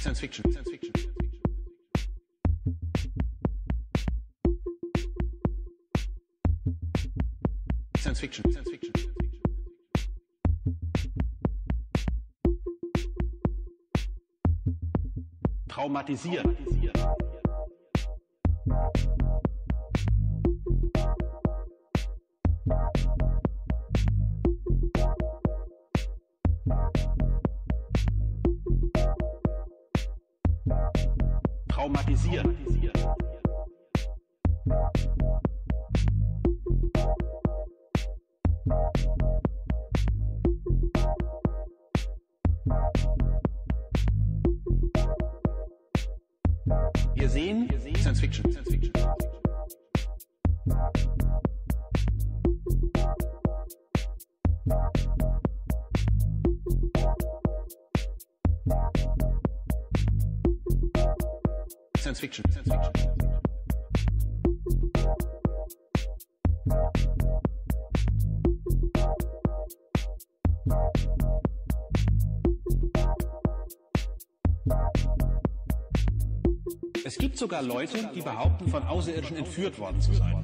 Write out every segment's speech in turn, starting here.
Science Fiction. Science Fiction. Science Fiction. Science Fiction. Traumatisieren. Traumatisieren. Wir sehen Science Fiction. Science Fiction. Science Fiction. Science Fiction. Es gibt sogar Leute, die behaupten, von Außerirdischen entführt worden zu sein.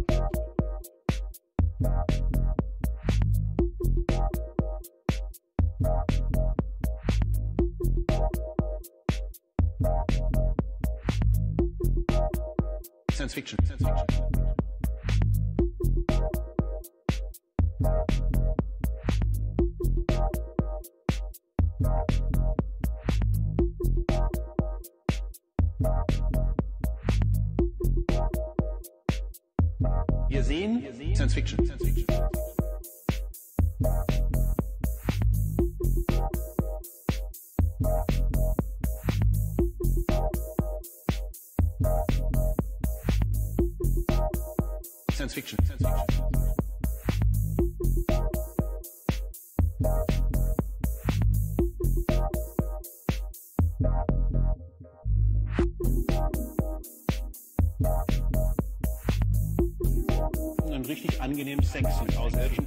Science Fiction. Science Fiction. Wir sehen Science Fiction. Science Fiction. Science Fiction. Science Fiction. Einen richtig angenehmen Sex mit Außerirdischen.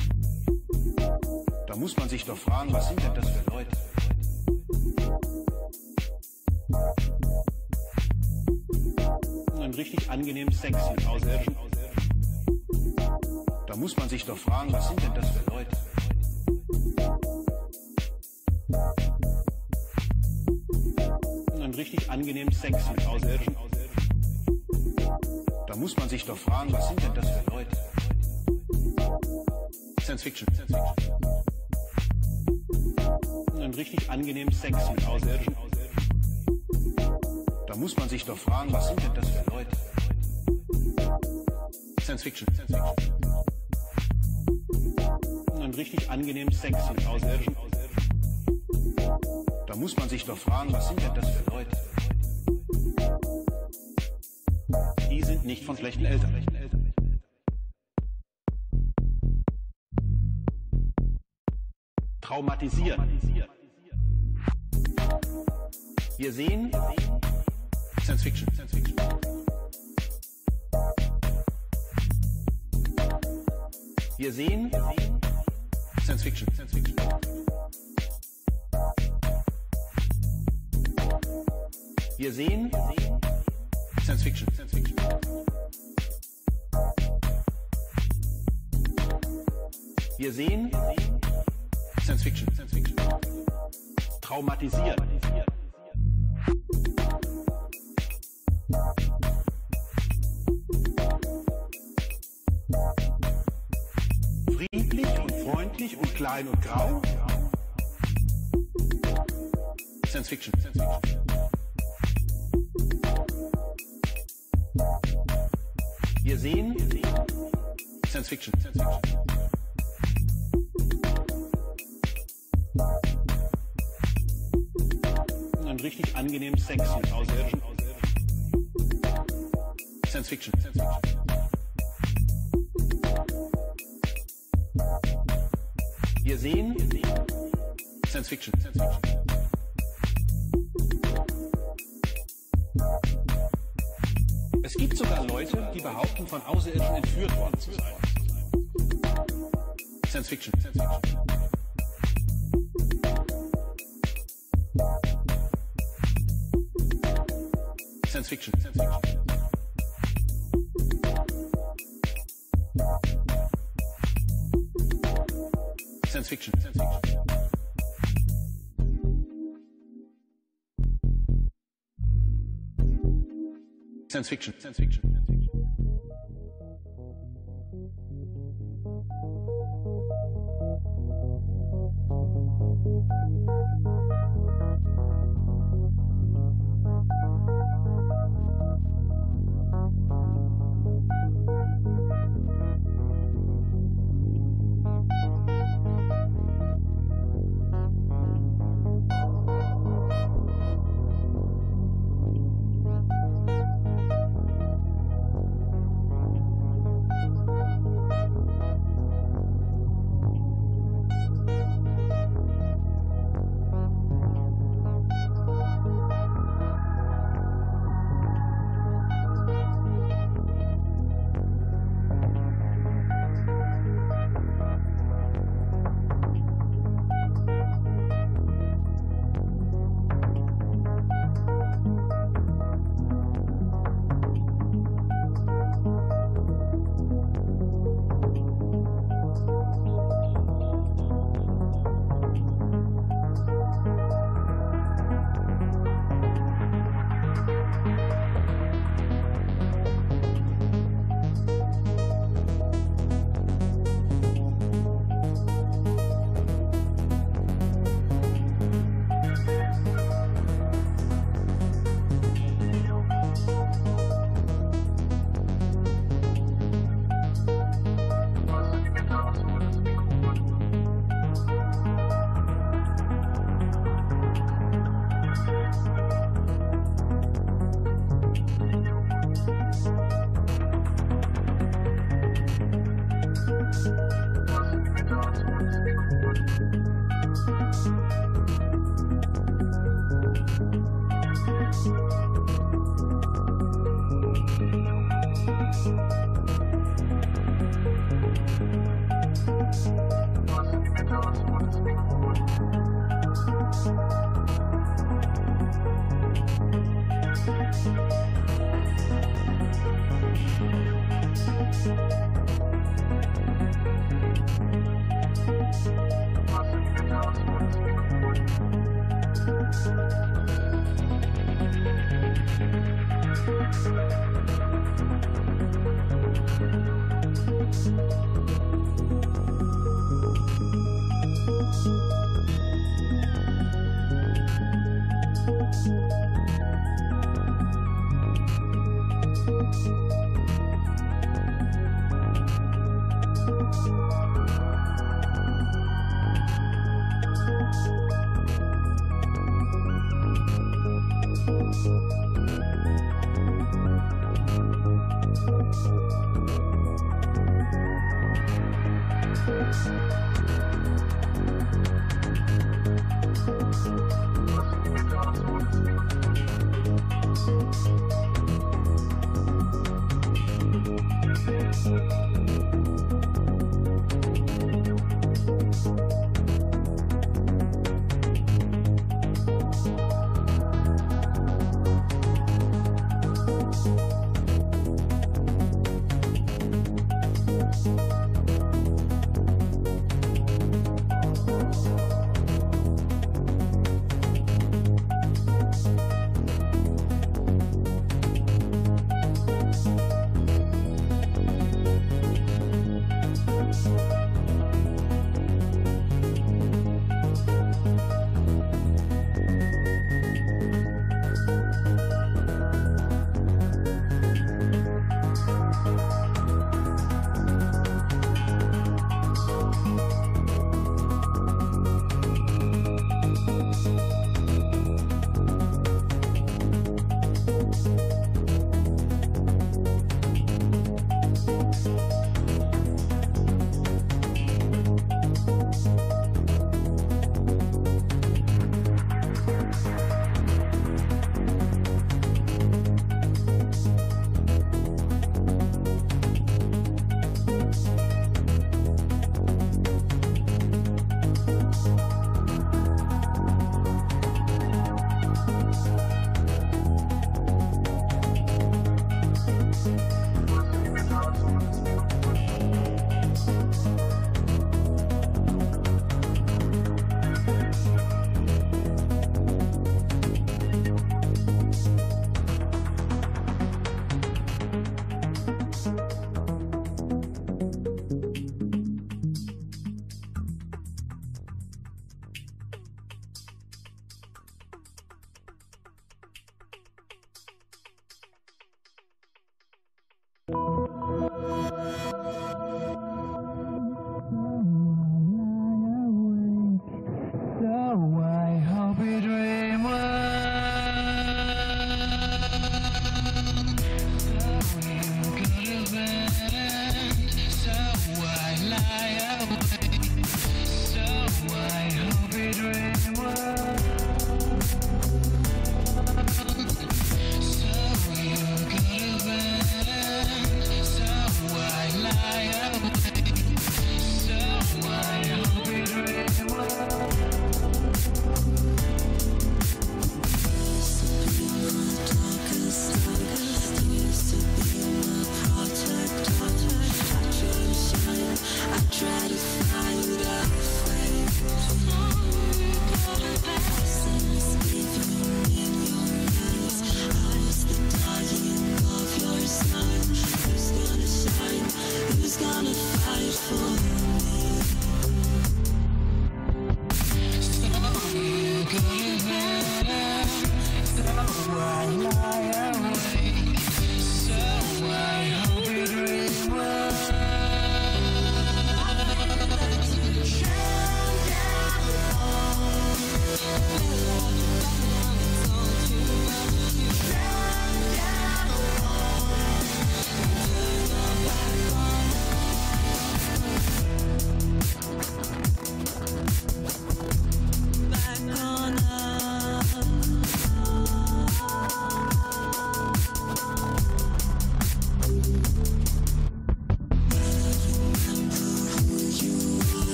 Da muss man sich doch fragen, was sind denn das für Leute? Einen richtig angenehmen Sex mit Außerirdischen. Da muss man sich doch fragen, was sind denn das für Leute? Einen richtig angenehmen Sex mit Außerirdischen. Da muss man sich doch fragen, was sind denn das für Leute? Science Fiction. Science Fiction. Einen richtig angenehmen Sex mit Außerirdischen. Da muss man sich doch fragen, was sind denn das für Leute? Science Fiction. Science Fiction. Einen richtig angenehmen Sex mit Außerirdischen. Da muss man sich doch fragen, was sind denn das für Leute? Die sind nicht von schlechten Eltern. Traumatisieren. Wir sehen Science Fiction. Science Fiction. Wir sehen Science Fiction. Science Fiction. Wir sehen Science Fiction. Science Fiction. Wir sehen Science Fiction. Science Fiction. Traumatisieren. Friedlich und freundlich und klein und grau. Science Fiction. Science Fiction. Wir sehen Science Fiction. Science Fiction. Einen richtig angenehmen Sex mit Außerirdischen. Science Fiction. Science Fiction. Wir sehen Science Fiction. Science Fiction. Es gibt sogar Leute, die behaupten, von Außerirdischen entführt worden zu sein. Science Fiction. Science Fiction. Science Fiction. Science Fiction. Science Fiction. Science Fiction.